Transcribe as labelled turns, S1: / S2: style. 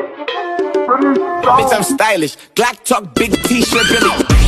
S1: Bitch, I'm stylish. Glock talk, big t-shirt, Billy.